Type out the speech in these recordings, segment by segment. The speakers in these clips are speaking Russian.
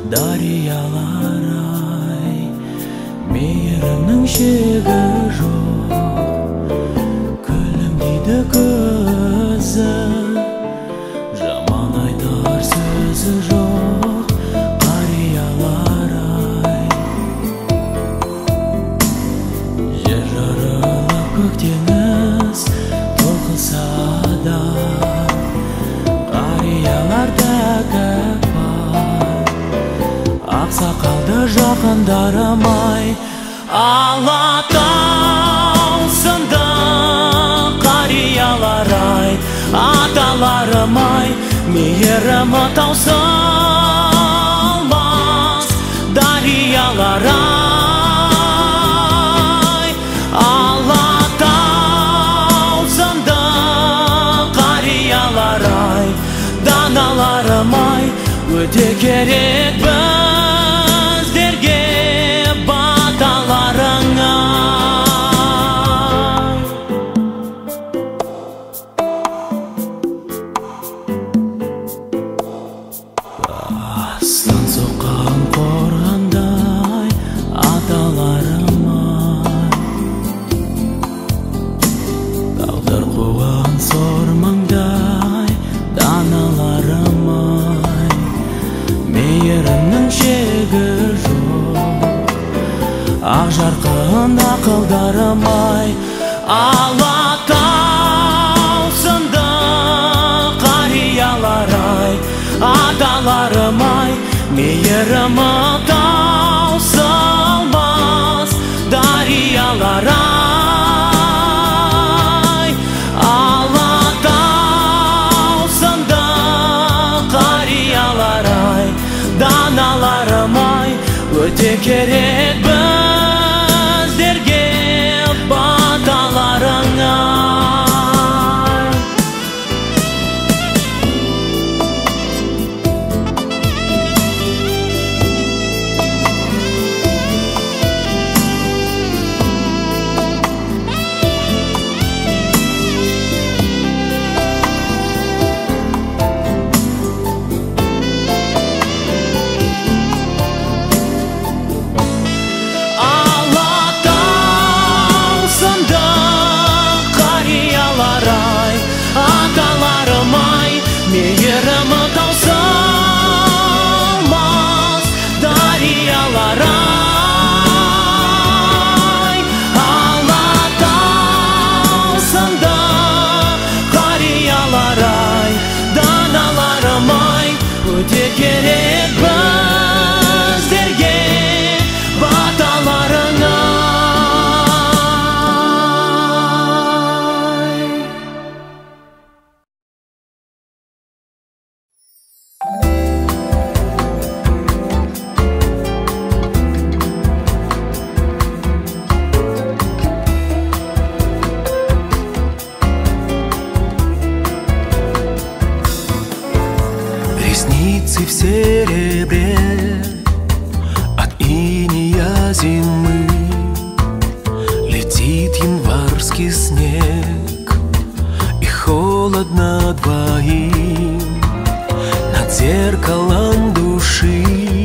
дариялар-ай, мейірімнің шегі жоқ, күлімдейді көзі, жаман айтар сөзі жоқ, қариялар-ай. Жер жарылып көк теңіз толқыса да, қарияларда кәп бар, ақсақалды жақындарым-ай. Алатау сынды қариялар-ай, аталарым-ай, мейірімі таусылмас дариялар-ай. Алатау сынды қариялар-ай, даналарым-ай, өте керек біздерге баталарың-ай. Астан соққан қорғандай аталарым-ай, тағдыр қуған сормаңдай даналарым-ай, мейірімнің шегі жоқ, ақ жарқын ақылдарым-ай. Алатау сынды қариялар-ай, аталарым-ай, мейірімі таусылмас дариялар-ай. Алатау сынды қариялар-ай, даналарым-ай, өте керек біздерге баталарың-ай. Мейірімі таусылмас дариялар-ай. Алатау сынды қариялар-ай, даналарым-ай, өте керек біздерге баталарың-ай. Ресницы в серебре от инея зимы, летит январский снег, и холодно двоим. Над зеркалом души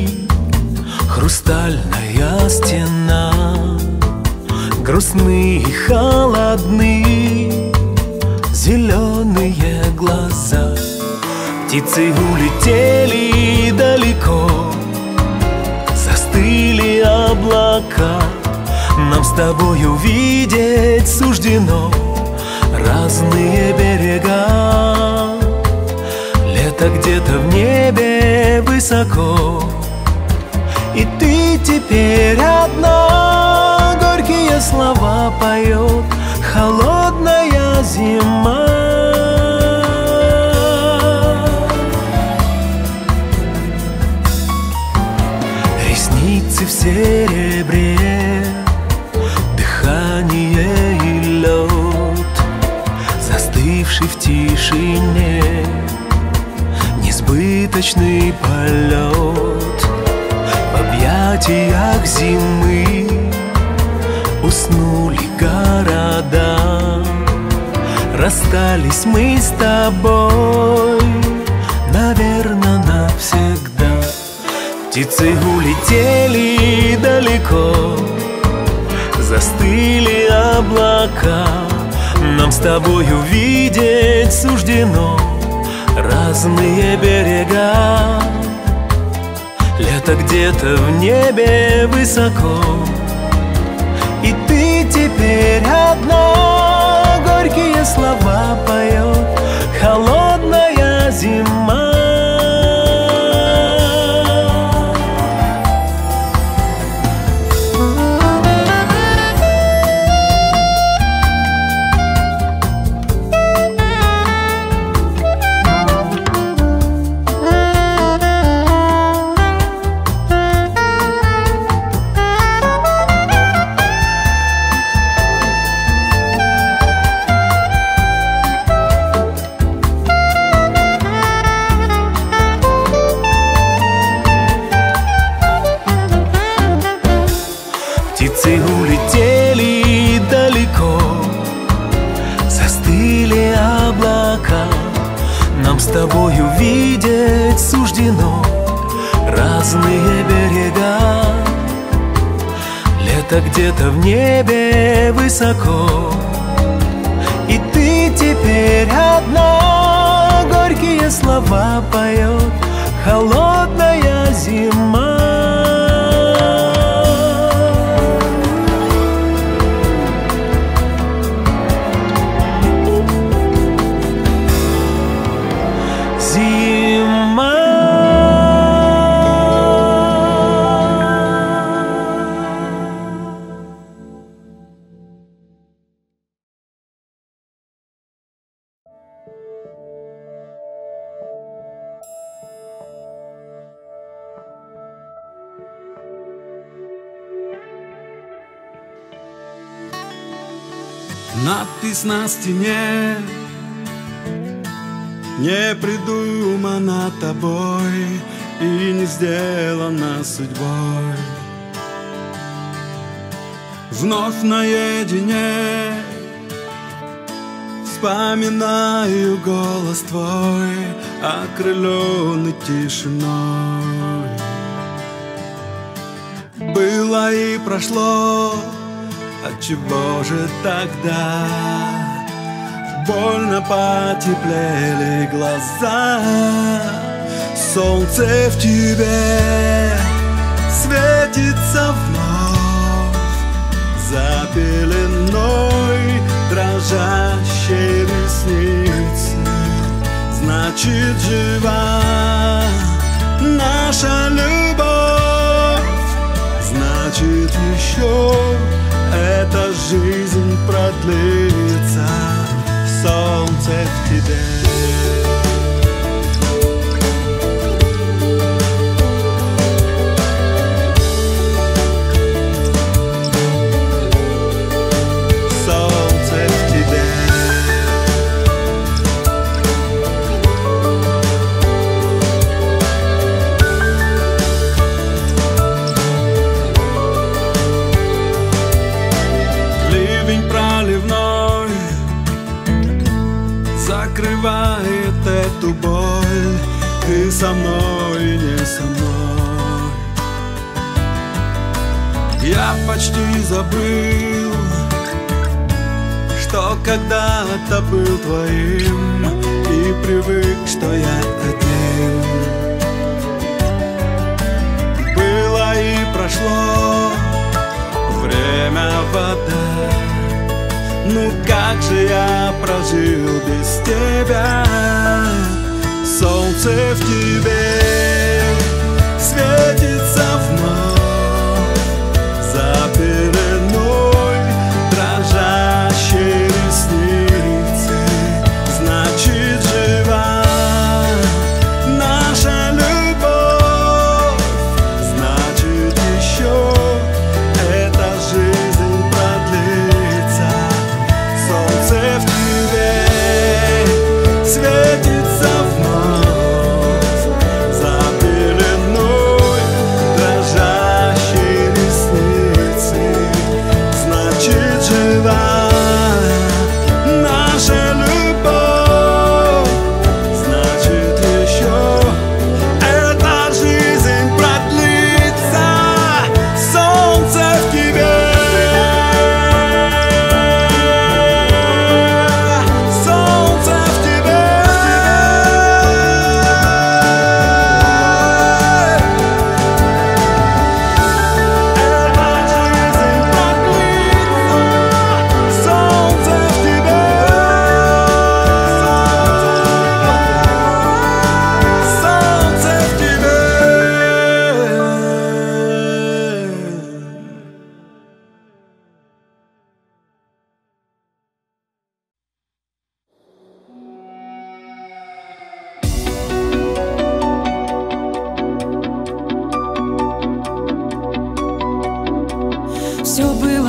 хрустальная стена, грустны и холодны зеленые глаза. Птицы улетели далеко, застыли облака. Нам с тобой увидеть суждено разные берега. Лето где-то в небе высоко, и ты теперь одна. Горькие слова поет холодная зима. Ресницы в серебре, дыхание и лед, застывший в тишине несбыточный полет. В объятиях зимы уснули города. Расстались мы с тобой, наверное, навсегда. Птицы улетели далеко, застыли облака. Нам с тобой увидеть суждено разные берега. Лето где-то в небе высоко, и ты теперь одна. Горькие слова поет холодная зима. Птицы улетели далеко, застыли облака. Нам с тобой увидеть суждено разные берега. Лето где-то в небе высоко, и ты теперь одна. Горькие слова поет холодная зима. Надпись на стене не придумана тобой и не сделана судьбой. Вновь наедине вспоминаю голос твой, окрыленный тишиной. Было и прошло, отчего же тогда больно потеплели глаза? Солнце в тебе светится вновь, за пеленой дрожащей ресницы. Значит, жива наша любовь, значит, еще эта жизнь продлится. Солнце в тебе. Солнце в тебе. Ливень проливной закрывает эту боль. Ты со мной и не со мной. Я почти забыл, что когда-то был твоим, и привык, что я один. Было и прошло время, вода. Ну как же я прожил без тебя? Солнце в тебе светится вновь, за пеленой дрожащей ресницы. Значит, жива наша любовь, значит, еще эта жизнь продлится. Солнце в тебе светится вновь, за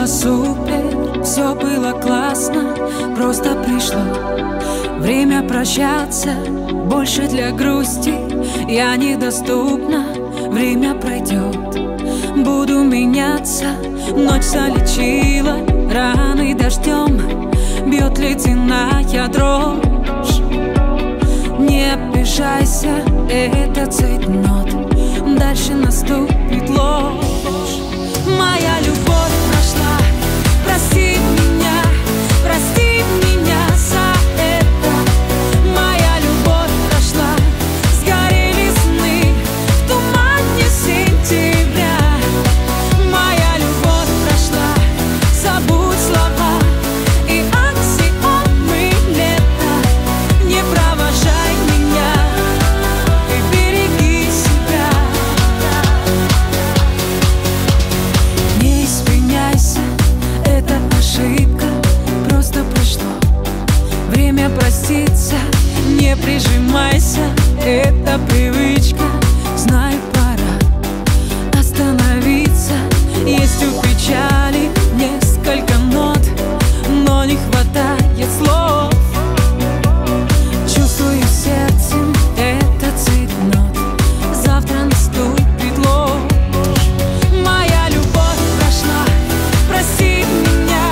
было супер, все было классно, просто пришло время прощаться. Больше для грусти я недоступна. Время пройдет, буду меняться. Ночь залечила раны дождем, бьет ледяная дрожь. Не обижайся, это цейтнот, дальше наступит ложь. Моя любовь прошла, прости меня за это. Моя любовь прошла, сгорели сны в тумане сентября. Моя любовь прошла, забудь слова и аксиомы лета. Не провожай меня и береги себя. Не извиняйся, это ошибка, просто пришло время проститься. Не прижимайся, это привычка. Знаю, пора остановиться. Есть у печали несколько нот, но не хватает слов. Чувствую сердцем этот цейтнот, завтра наступит ложь. Моя любовь прошла, прости меня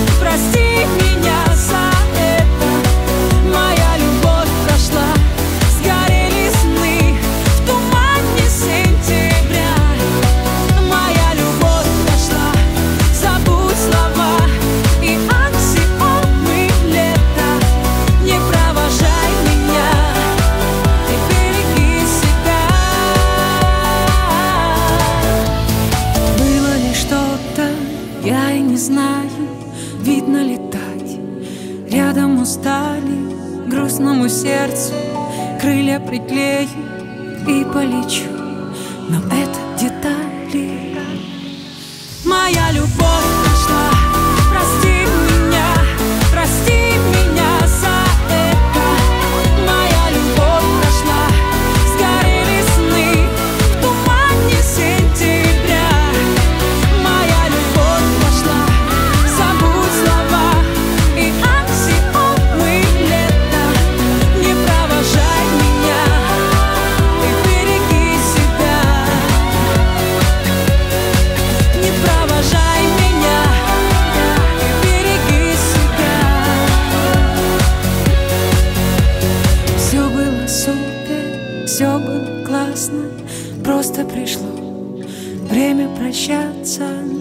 за это. Моя любовь прошла, сгорели сны в тумане сентября. Моя любовь прошла, забудь слова и аксиомы лета. Не провожай меня и береги себя. Было ли что-то, я и не знаю. Видно летать, рядом устали, грустному сердцу крылья приклею и полечу, но это детали. Моя любовь прошла, прости меня за это. Моя любовь прошла, сгорели сны в тумане сентября. Моя любовь прошла, забудь слова и аксиомы лета. Не провожай меня и береги себя. Не провожай меня и береги себя. Все было супер, все было классно, просто пришло время прощаться.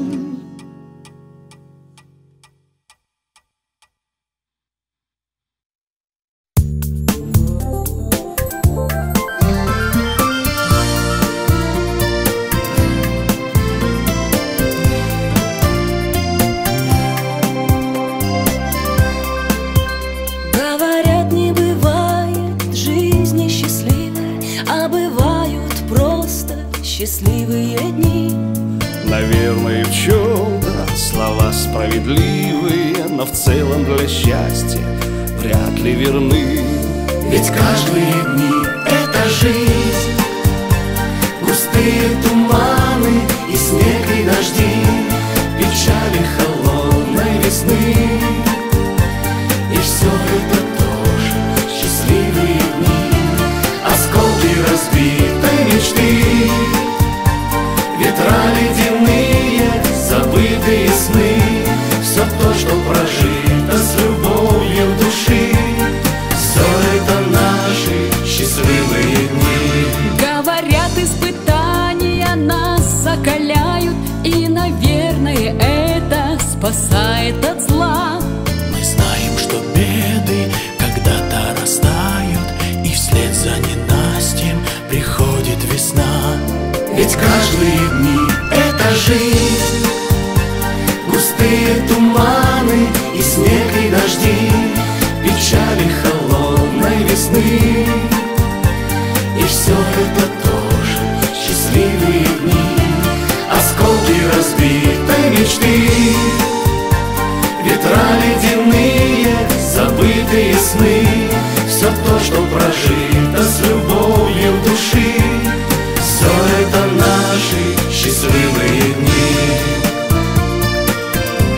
Говорят, не бывает в жизни счастливой, а бывают просто счастливые дни. Наверное, в чем-то слова справедливые, но в целом для счастья вряд ли верны. Ведь каждые дни — это жизнь, густые туманы и снег и дожди, печали холодной весны. И все это тоже счастливые дни, осколки разбитой мечты, ветра ледяные, забытые сны. Все то, что прожито с любовью души, все это наши счастливые дни. Говорят, испытания нас закаляют, и, наверное, это спасает от зла. Мы знаем, что беды когда-то растают, и вслед за ненастьем приходит весна. Ведь каждые дни — это жизнь, густые туманы и снег и дожди, печали холодной весны. И все это тоже счастливые дни, осколки разбитой мечты, ветра ледяные, забытые сны. Все то, что прожито с любовью души, все это наши счастливые дни.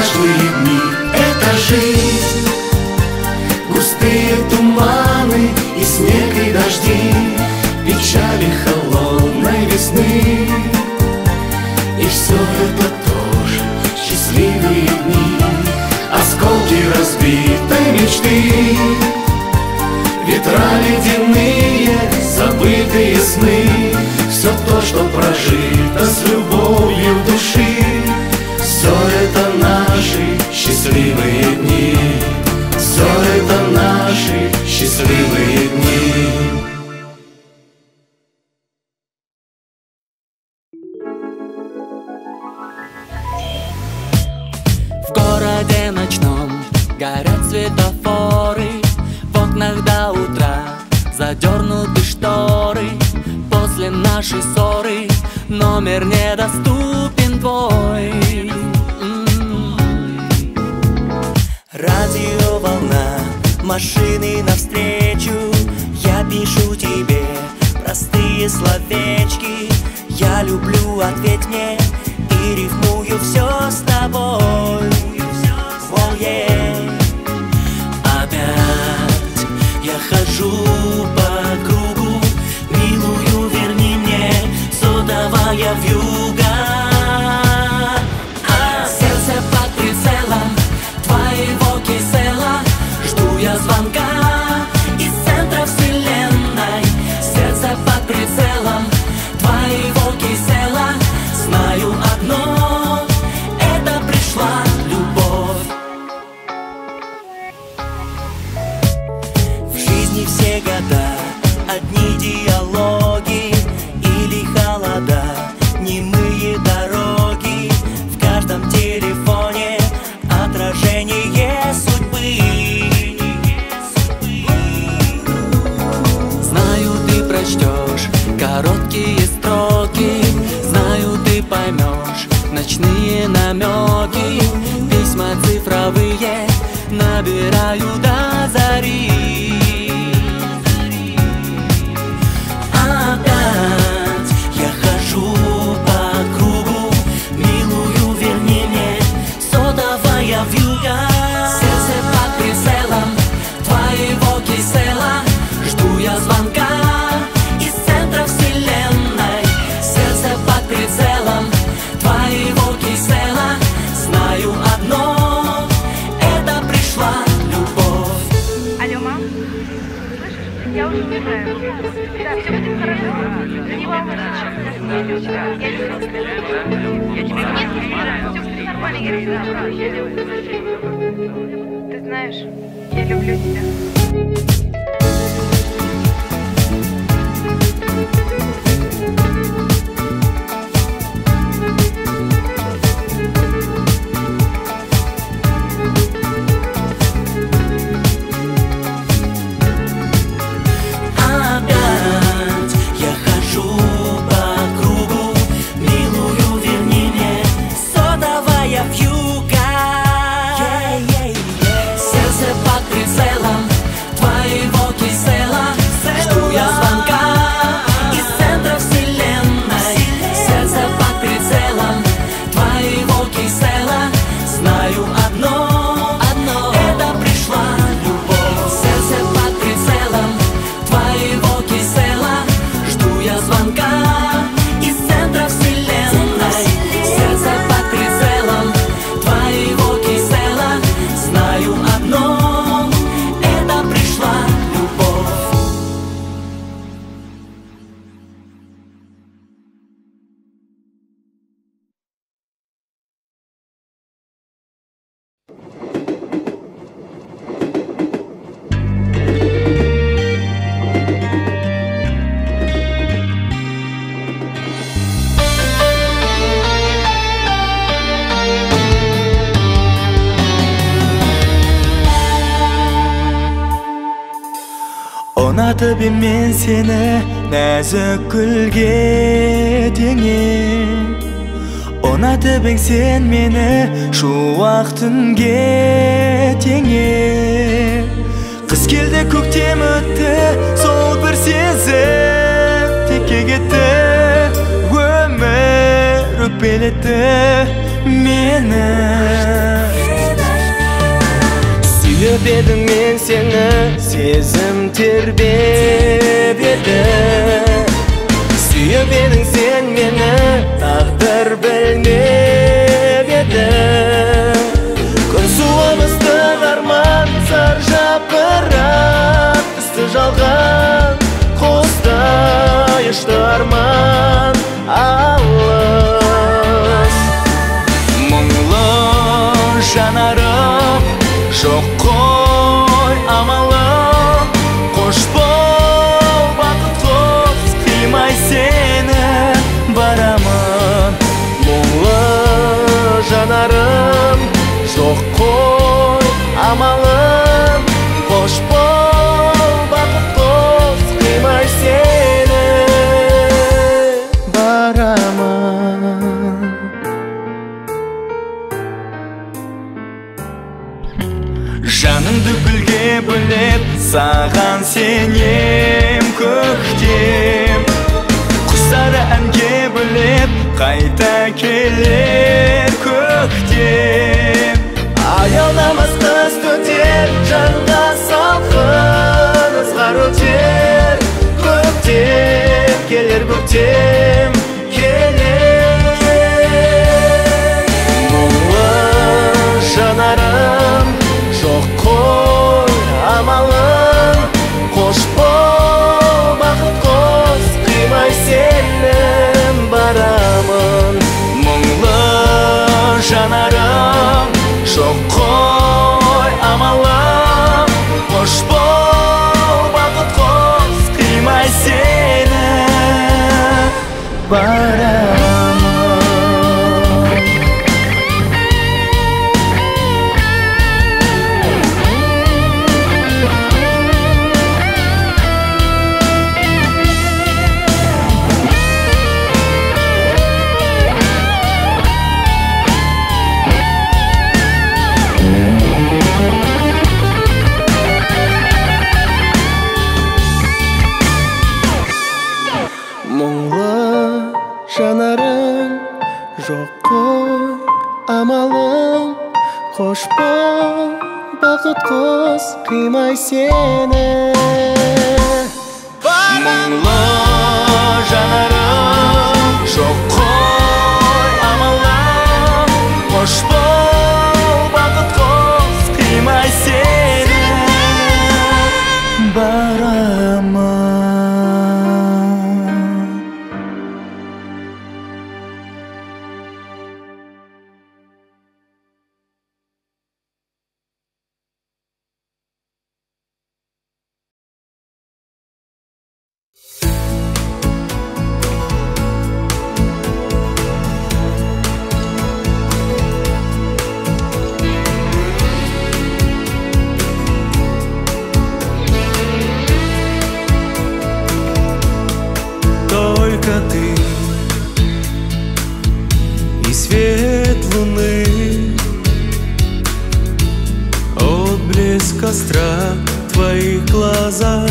каждые дни — это жизнь. Густые туманы и снег и дожди, печали холодной весны. И все это тоже счастливые дни, осколки разбитой мечты, ветра ледяные, забытые сны. Все то, что прожито с любовью души, все это наши счастливые дни. Все это наши счастливые дни. В городе ночном горят светофоры, в окнах до утра задернуты шторы. После нашей ссоры номер недоступен твой. Радиоволна, машины навстречу, я пишу тебе простые словечки. Я люблю, ответь мне, и рифмую все с тобой. Oh, yeah. Опять я хожу по кругу, милую, верни мне, сотовая вьюга. Сердце под прицелом твоего кисела, жду я звонка из центра вселенной. Сердце под прицелом твоего кисела, знаю одно, это пришла любовь. В жизни все года одни диалоги или холода, немые дороги, в каждом телефоне отражение судьбы. Знаю, ты прочтешь короткие строки, знаю, ты поймешь ночные намеки. Письма цифровые набираю до зари. Опять я хожу по кругу, милую, верни мне, сотовая вьюга. Сердце под прицелом твоего кисела, жду я звонка из центра вселенной. Сердце под прицелом твоего кисела, знаю одно, это пришла любовь. Алло, мам? Слышишь? Я уже уезжаю. Да, все будет хорошо. Не волнуйся. Я тебе нет, все будет нормально, я тебя обрадую. Ты знаешь, я люблю тебя. Ұнатып мен сені нәзік гүлге теңеп, ұнатып сен мені шуақ түнге теңеп. Қыс келді, көктем өтті, сол бір сезім текке кетті. Өмір өкпелетті мені. Suyup edim men seni, sezim terbiye edi. Suyup eding sen meni, taqdir bilmep edi. Kun suvimizda armon sarjab qirab, usti жалған qo'zda yashdi armon allis. Mungli janarib жоқ қой амалым, қош бол бақыт қос, қимай сені барамын. Мұңлы жанарым, жоқ қой амалым, қош бол бақыт қос, қимай сені барамын. Жанымды гүлге бөлеп, саған сенем көктем. Құстары әнге бөлеп, қайта келер көктем. Аялдамас қыз төтер, жанға салқын ызғар өтер. Көктем келер, көктем келер. Мұңлы жанарым, жоқ қой амалым, қош бол бақыт қос, қимай сенім барамын. Мұңлы жанарым, жоқ қой амалым, қош бол бақыт қос, қимай сені барамын. Жанарым, жоқ қой амалым, қош бол бақыт қос, қимай сені. Мұңлы жанарым, жоқ қой амалым, қош бол бақыт қос, қимай сені барамын. Только ты и свет луны, отблеск костра в твоих глазах.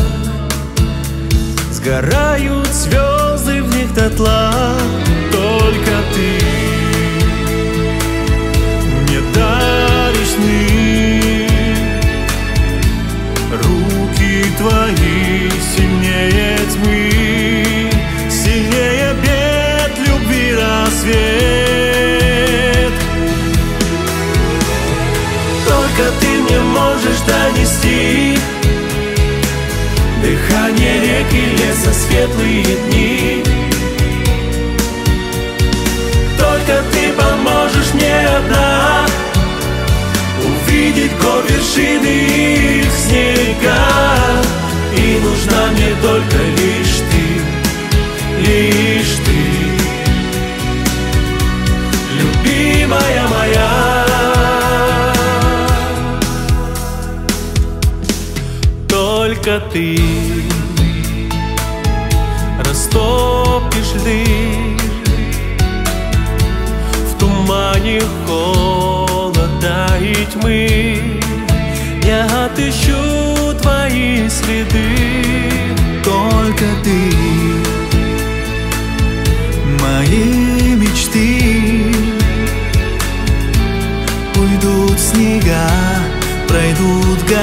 Сгорают звезды в них дотла. Только ты мне даришь сны. Руки твои сильнее тьмы, сильнее бед, любви рассвет. Только ты мне можешь донести дыхание рек и леса, светлые дни. Только ты поможешь мне одна увидеть гор вершины и их снега. И нужна мне только лишь ты, лишь ты, любимая моя. Только ты растопишь льды в тумане холода и тьмы. Я отыщу твои следы. Только ты, мои мечты, уйдут снега, пройдут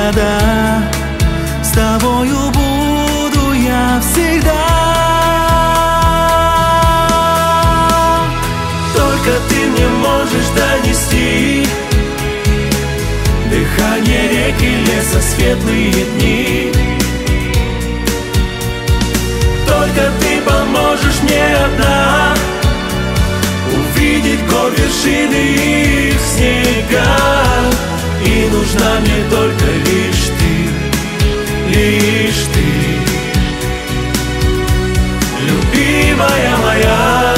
дыхание реки, леса, светлые дни. Только ты поможешь мне одна увидеть гор вершины и их снега. И нужна мне только лишь ты, лишь ты, любимая моя.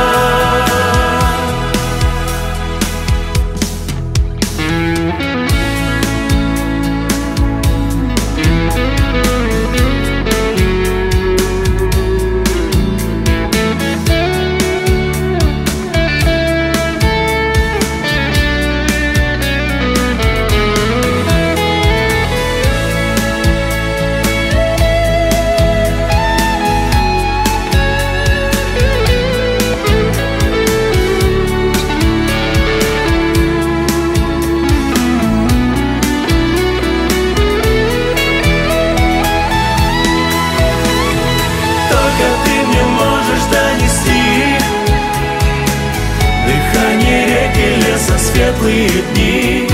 Светлые дни.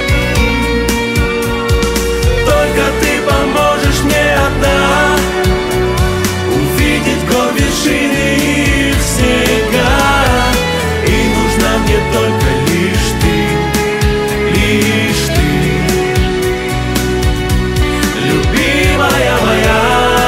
Только ты поможешь мне одна увидеть гор вершины и их снега. И нужна мне только лишь ты, любимая моя.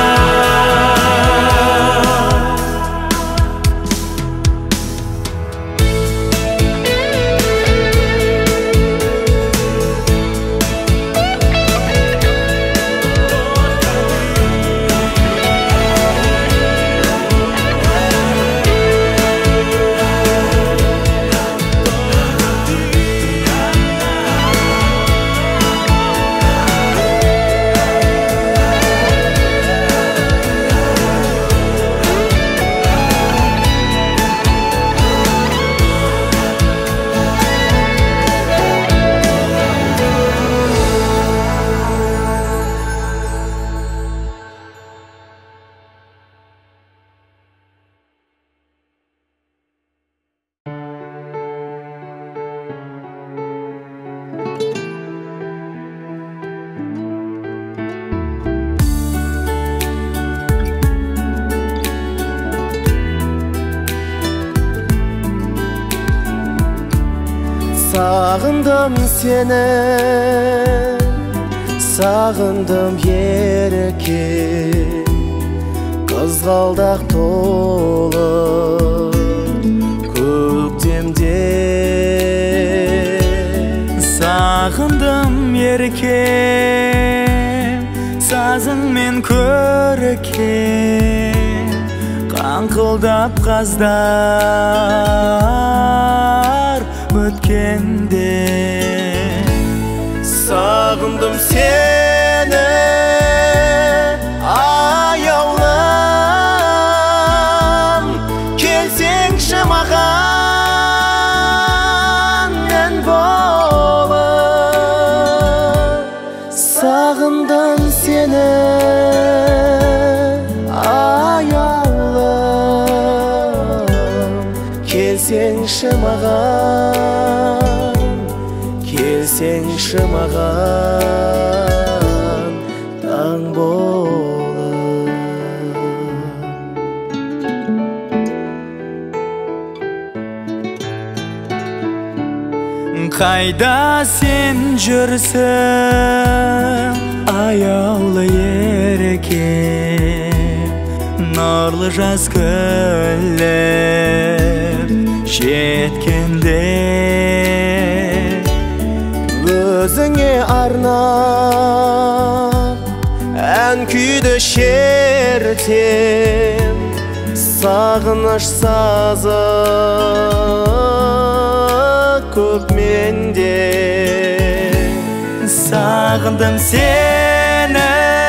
Sağındım seni, sağındım yerken Kızgaldak dolu köktemde. Sağındım yerken sazın men körken Kankıldap qazdar ötkende. Sağındım seni ayavlam, kelseңші маған мен болып. Sağındım seni ayavlam, kelseңші маған, келсеңші маған таң болып. Қайда сен жүрсің аяулы еркем, нұрлы жаз күндер жеткенде. Өзіңе арнап ән күйді шертем, сағыныш сазы көп менде. Sağındım seni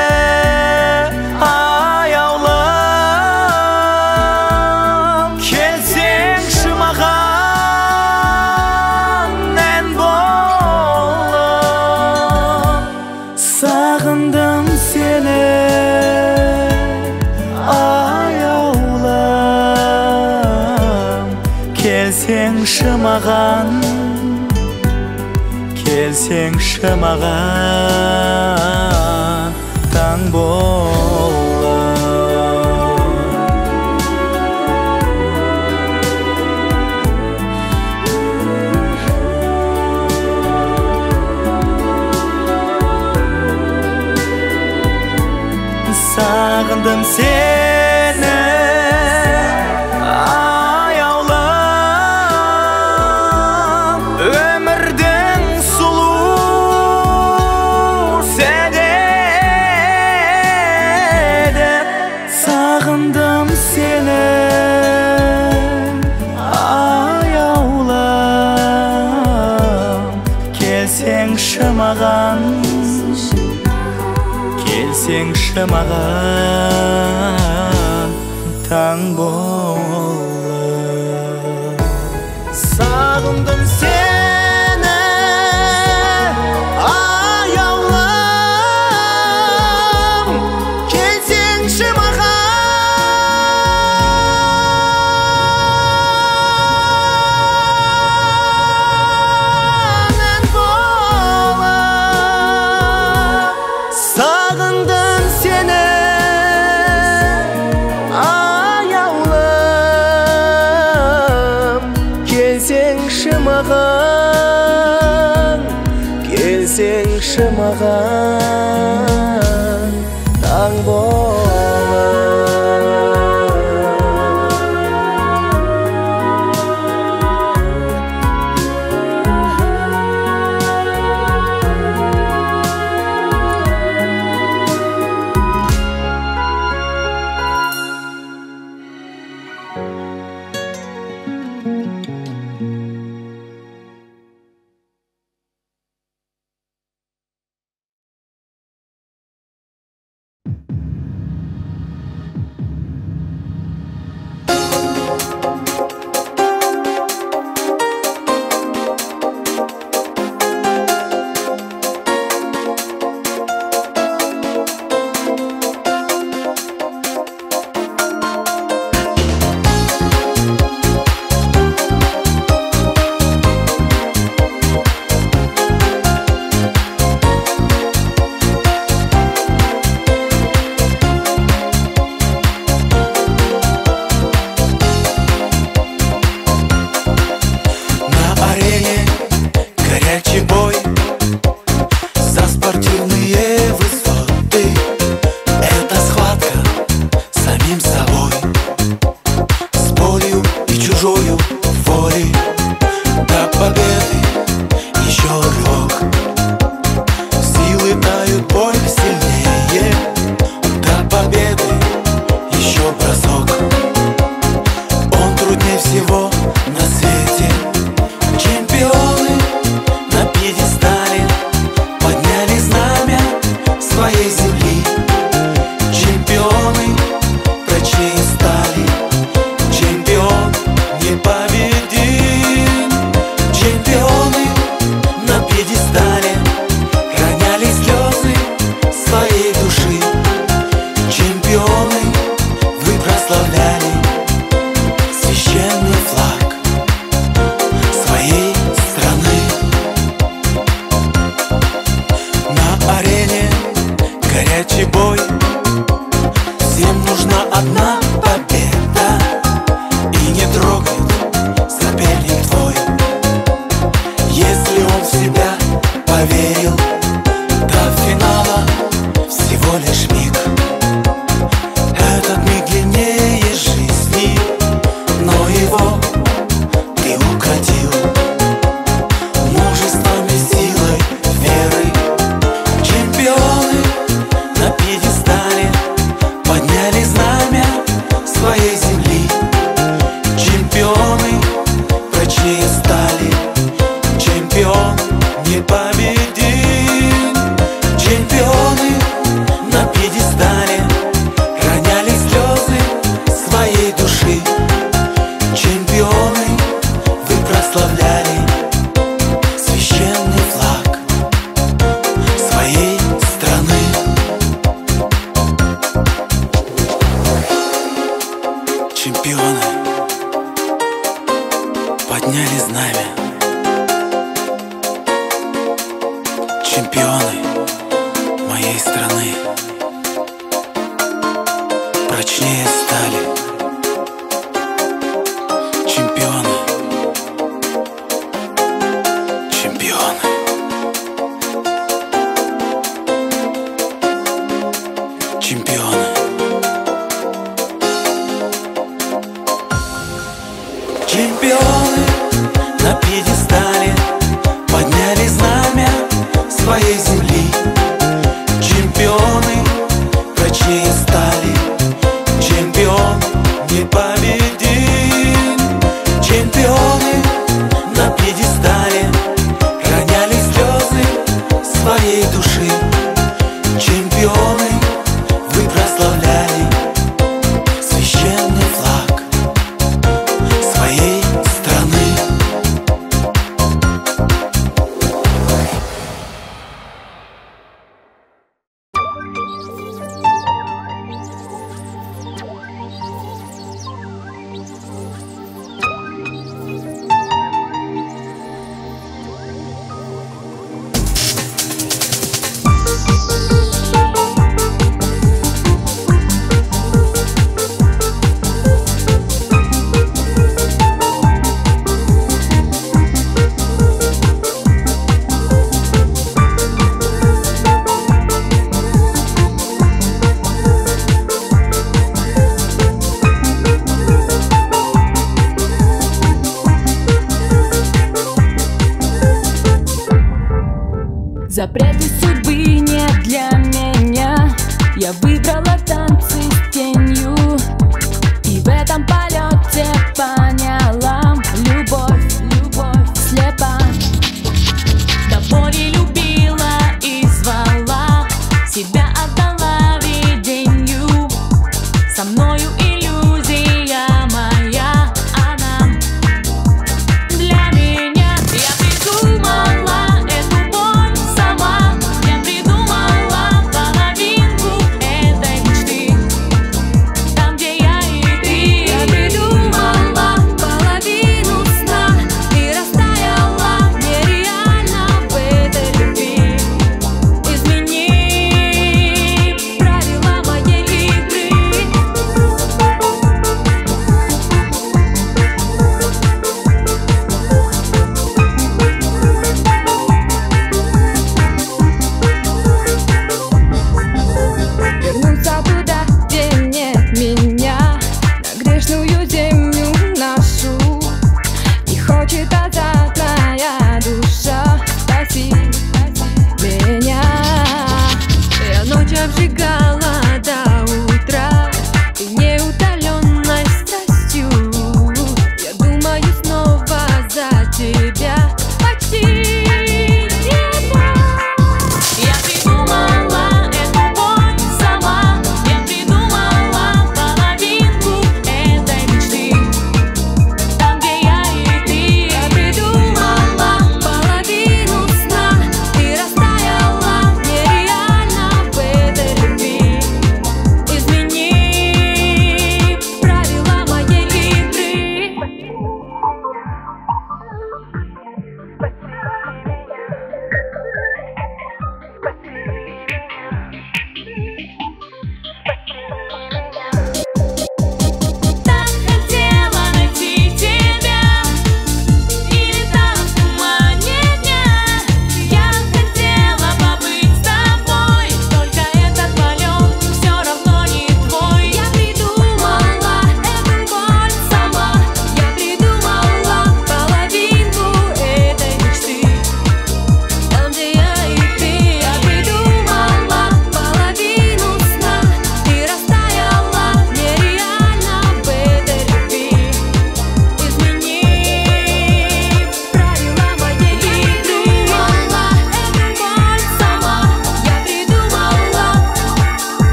ayavlam, kelseңші маған en болып. Sağındım seni ayavlam, kelseңші маған, келсеңші маған таң болып. Сағындым сені аяулым, өмірдің сұлу сәдеді. Сағындым сені аяулым, келсеңші маған, келсеңші маған таң болып. Сағындым сені аяулым, келсеңші маған ән болып. Сағындым сені аяулым, келсеңші маған, келсеңші маған таң болып. Чемпионы моей страны прочнее стали. Чемпионы, чемпионы. Чемпионы. Чемпионы на пьедестале подняли знамя своей земли. Чемпионы прочнее стали. Чемпион непобедим. Чемпионы на пьедестале роняли слезы своей души. Чемпионы, вы прославляли священный флаг своей страны. Запреты судьбы не для меня. Я выбрала танцы с тенью, и в этом полете поняла: любовь, любовь слепа. До боли любила и звала, себя отдала видению. Со мною иллюзия моя, она для меня. Я придумала эту боль сама, я придумала половинку этой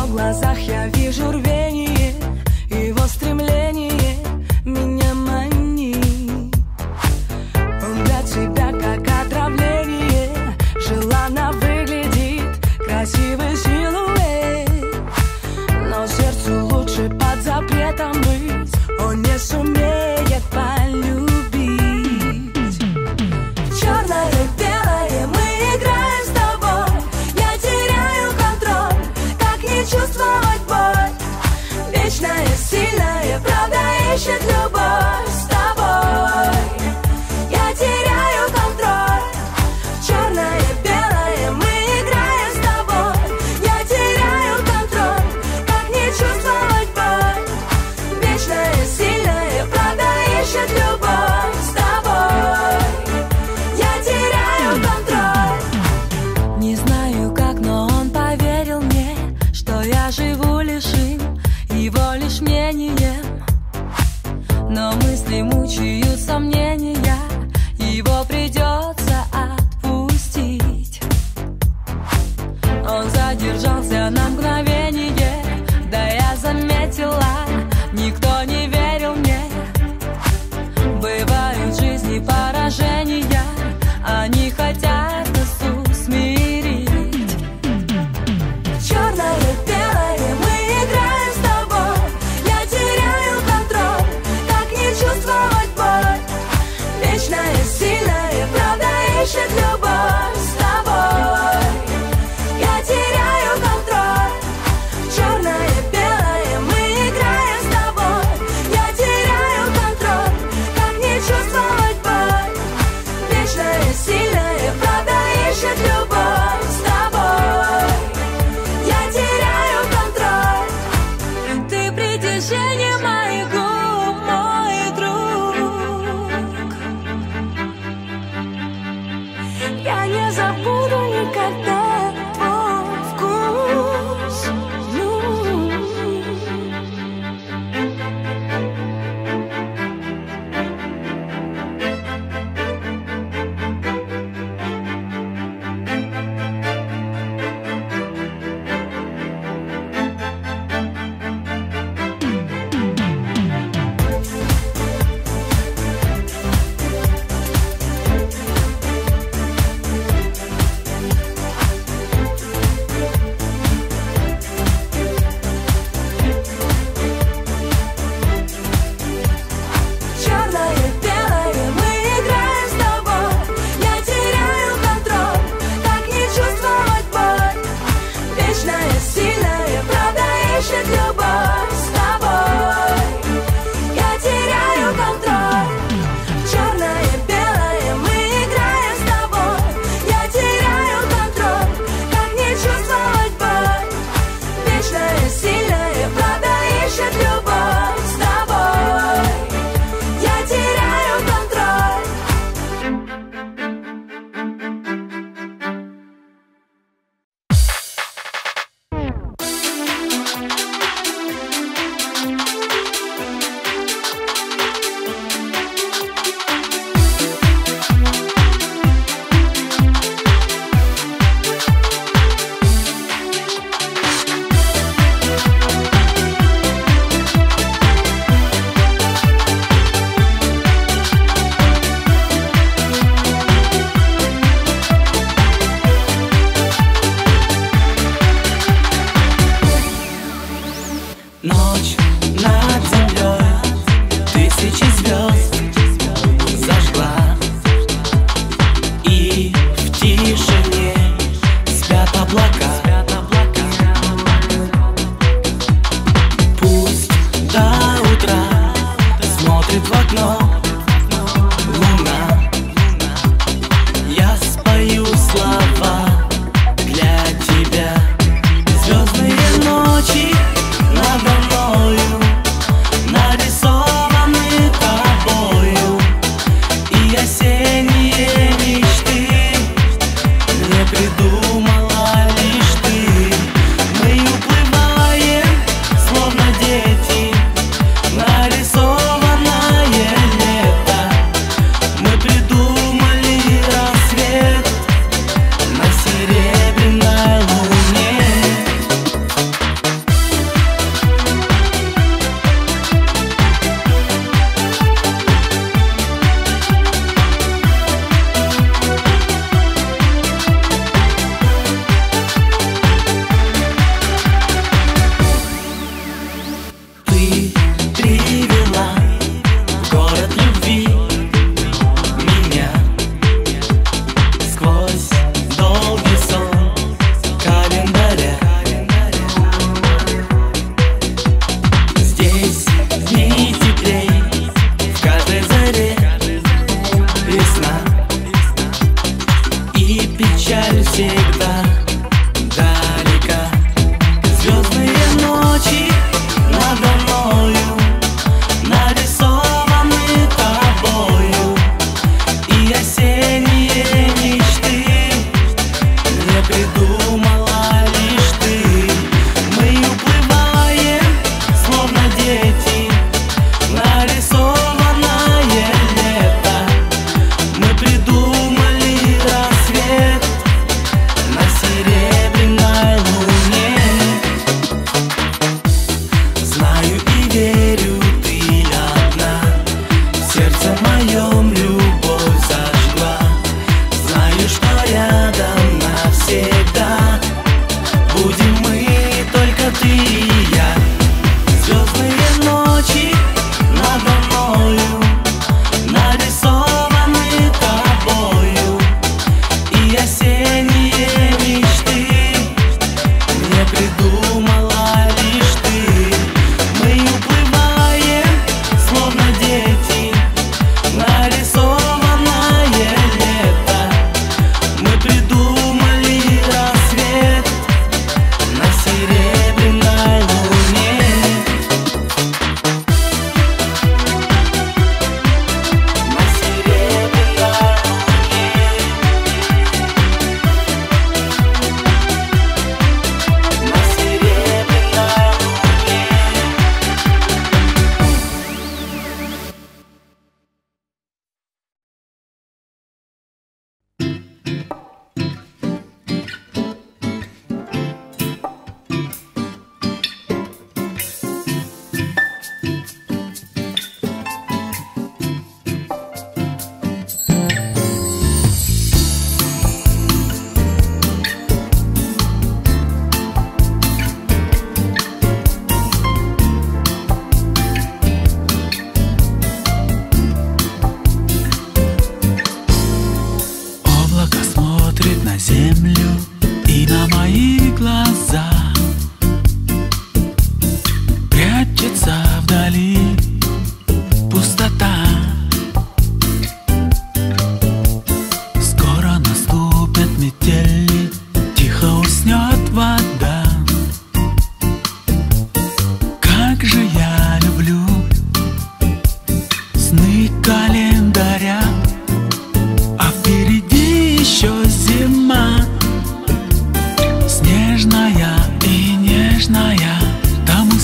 его глазах я вижу рвение, его стремление меня манит. Он для тебя как отравление, желанно выглядит красивый силуэт, но сердцу лучше под запретом быть, он не сумеет полюбить. Черное, белое, мы играем с тобой, я теряю контроль, как не чувствовать боль. Вечная, сильная, правда ищет любовь с тобой. Я теряю контроль. Черное, белое, мы играем с тобой. Я теряю контроль, как не чувствовать боль. Вечная, сильная, правда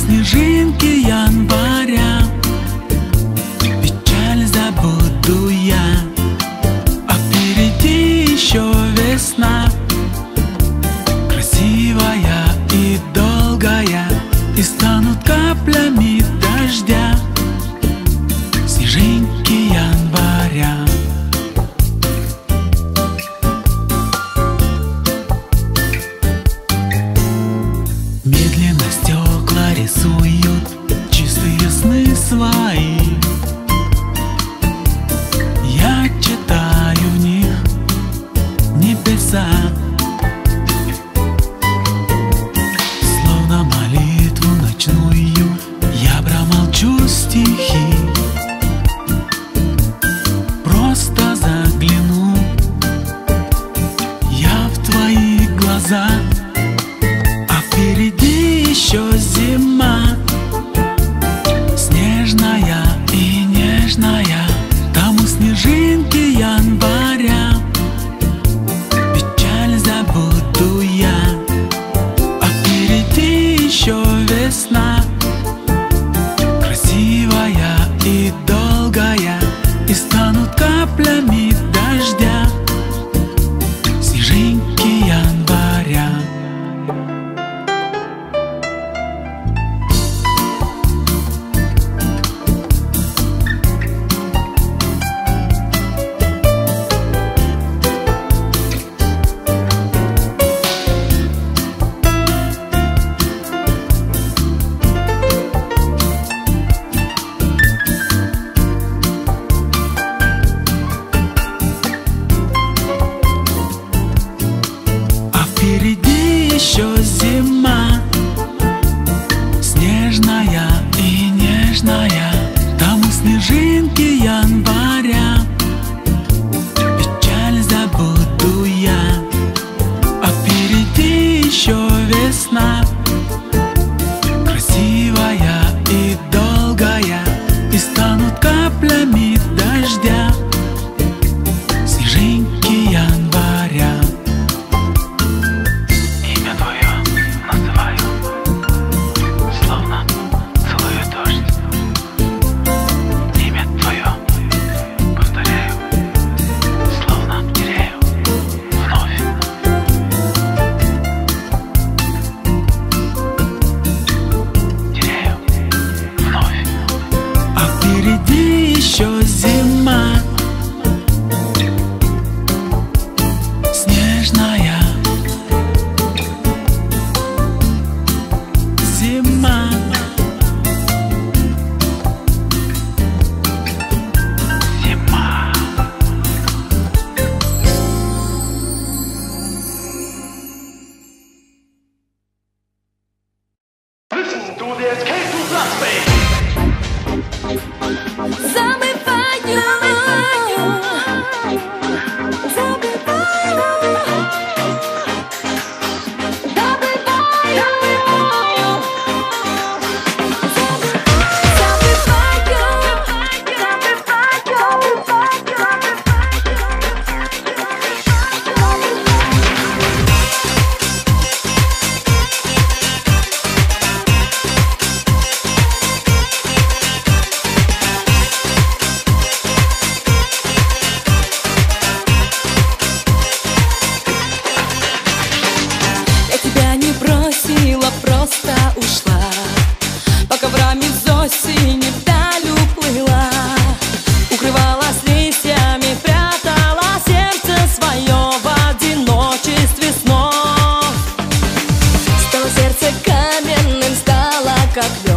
снежинки января, печаль забуду я, а впереди еще весна, красивая и долгая, и станут каплями дождя снежинки января. Медленно стекла рисуют чистые сны свои. Я читаю в них небеса, словно молитву ночную. Я промолчу стихи, просто загляну я в твои глаза. Впереди еще зима, снежная и нежная, там у снежинки января, печаль забуду я, а впереди еще весна, красивая и долгая, и станут каплями дождя снежинки января. Впереди еще зима, снежная и нежная, там у снежинки января, печаль забуду я, а впереди еще весна, красивая и долгая, и станут каплями дождя снежинки января. Впереди еще зима, снежная зима. Просто ушла, по коврам из осени вдаль уплыла, укрывалась листьями, прятала сердце свое в одиночестве снов. Стало сердце каменным, стало как лед.